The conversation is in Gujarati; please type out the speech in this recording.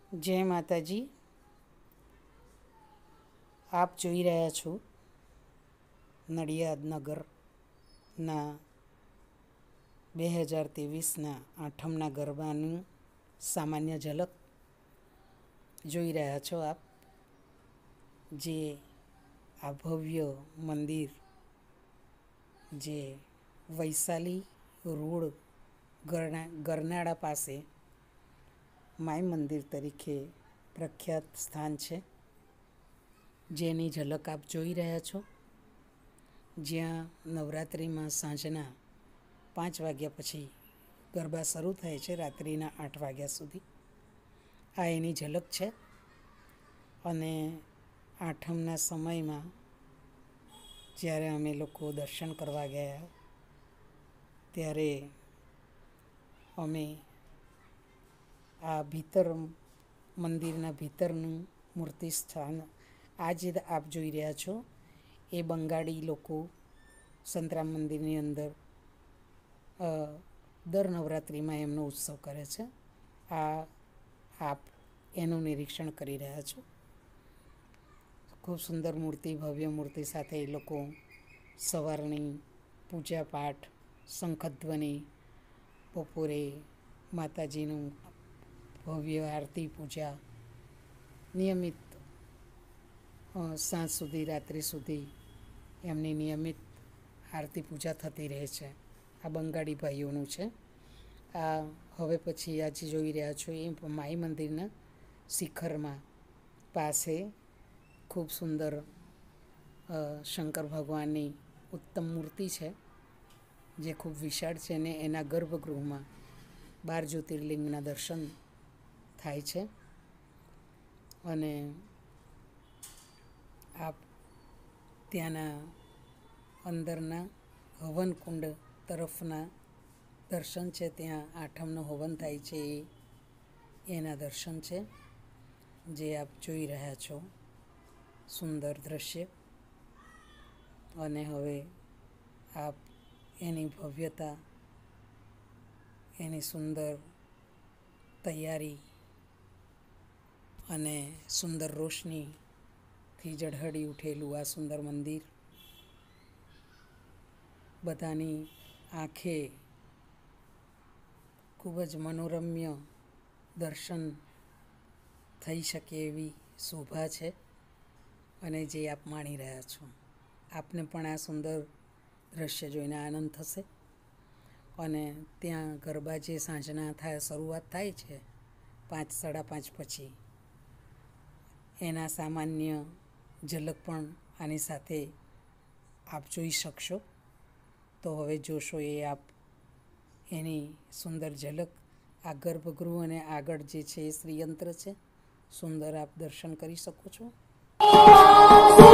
जय माताजी। आप જોઈ રહ્યા છો નડિયાદ નગરના 2023ના આઠમના ગરબાનું સામાન્ય ઝલક જોઈ રહ્યા છો આપ, જે આ ભવ્ય મંદિર જે વૈશાલી રોડ ગરનાળા પાસે માય મંદિર તરીકે પ્રખ્યાત સ્થાન છે, જેની ઝલક આપ જોઈ રહ્યા છો, જ્યાં નવરાત્રિમાં સાંજના 5 વાગ્યા પછી ગરબા શરૂ થાય છે રાત્રિના 8 વાગ્યા સુધી. આ એની ઝલક છે. અને આઠમના સમયમાં જ્યારે અમે લોકો દર્શન કરવા ગયા ત્યારે અમે આ મંદિરના ભીતરનું મૂર્તિ સ્થાન, આ જે આપ જોઈ રહ્યા છો એ બંગાળી લોકો સંતરામ મંદિરની અંદર દર નવરાત્રિમાં એમનો ઉત્સવ કરે છે. આ આપ એનું નિરીક્ષણ કરી રહ્યા છો. ખૂબ સુંદર મૂર્તિ, ભવ્ય મૂર્તિ સાથે એ લોકો સવારની પૂજા પાઠ, શંખધ્વનિ, બપોરે માતાજીનું ભવ્ય આરતી પૂજા, નિયમિત સાંજ સુધી, રાત્રિ સુધી એમની નિયમિત આરતી પૂજા થતી રહે છે. આ બંગાળી ભાઈઓનું છે. આ હવે પછી આજે જોઈ રહ્યા છો એ માઈ મંદિરના શિખરમાં પાસે ખૂબ સુંદર શંકર ભગવાનની ઉત્તમ મૂર્તિ છે, જે ખૂબ વિશાળ છે, અને એના ગર્ભગૃહમાં 12 જ્યોતિર્લિંગના દર્શન થાય છે. અને આપ ત્યાંના અંદરના હવનકુંડ તરફના દર્શન છે, ત્યાં આઠમનું હવન થાય છે એના દર્શન છે, જે આપ જોઈ રહ્યા છો. સુંદર દ્રશ્ય. અને હવે આપ એની ભવ્યતા, એની સુંદર તૈયારી અને સુંદર રોશનીથી ઝળહળી ઉઠેલું આ સુંદર મંદિર બધાની આંખે ખૂબ જ મનોરમ્ય દર્શન થઈ શકે એવી શોભા છે, અને જે આપ માણી રહ્યા છો. આપને પણ આ સુંદર દ્રશ્ય જોઈને આનંદ થશે. અને ત્યાં ગરબા જે સાંજના શરૂઆત થાય છે 5, 5:30 પછી, એના સામાન્ય ઝલક પણ આની સાથે આપ જોઈ શકશો. તો હવે જોશો એ આપ એની સુંદર ઝલક. આ ગર્ભગૃહ અને આગળ જે છે એ શ્રીયંત્ર છે. સુંદર આપ દર્શન કરી શકો છો.